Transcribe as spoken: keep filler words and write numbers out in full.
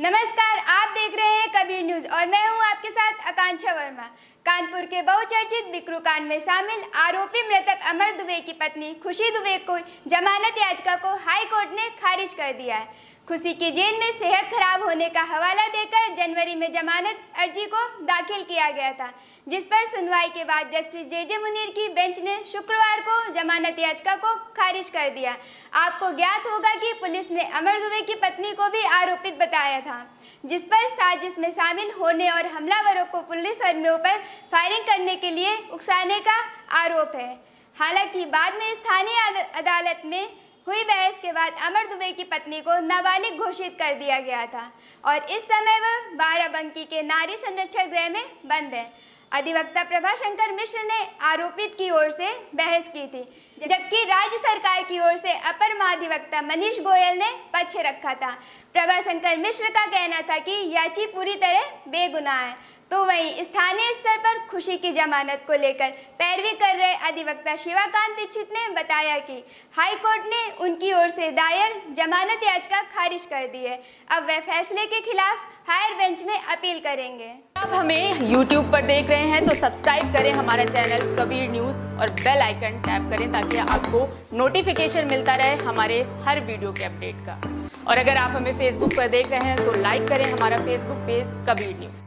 नमस्कार, आप देख रहे हैं कबीर न्यूज और मैं हूं आपके साथ आकांक्षा वर्मा। कानपुर के बहुचर्चित बिक्रू कांड में शामिल आरोपी मृतक अमर दुबे की पत्नी खुशी दुबे को जमानत याचिका को हाई कोर्ट ने खारिज कर दिया है। खुशी की जेल में सेहत खराब होने का हवाला देकर जनवरी में जमानत अर्जी को दाखिल किया गया था, जिस पर सुनवाई के बाद जस्टिस जे जे मुनीर की बेंच ने शुक्रवार को जमानत याचिका को खारिज कर दिया। आपको ज्ञात होगा कि पुलिस ने अमर दुबे की पत्नी को भी आरोपित बताया था, जिस पर साजिश में शामिल होने और हमलावरों को पुलिस कर्मियों पर फायरिंग करने के लिए उकसाने का आरोप है। हालांकि बाद में स्थानीय अदालत में हुई बहस के बाद अमर दुबे की पत्नी को नाबालिग घोषित कर दिया गया था और इस समय वह बाराबंकी के नारी संरक्षण गृह में बंद है। अधिवक्ता प्रभाशंकर मिश्र ने आरोपित की ओर से बहस की थी, जबकि राज्य सरकार की ओर से अपर महाधिवक्ता मनीष गोयल ने पक्ष रखा था। प्रभाशंकर मिश्र का कहना था कि याची पूरी तरह बेगुनाह है, तो वहीं स्थानीय स्तर पर खुशी की जमानत को लेकर पैरवी कर रहे अधिवक्ता शिवाकांत दीक्षित ने बताया कि हाई कोर्ट ने उनकी ओर से दायर जमानत याचिका खारिज कर दी है। अब वे फैसले के खिलाफ हायर बेंच में अपील करेंगे। आप हमें यूट्यूब पर देख रहे हैं तो सब्सक्राइब करें हमारा चैनल कबीर न्यूज़ और बेल आइकन टैप करें ताकि आपको नोटिफिकेशन मिलता रहे हमारे हर वीडियो के अपडेट का। और अगर आप हमें फेसबुक पर देख रहे हैं तो लाइक करें हमारा फेसबुक पेज कबीर न्यूज़।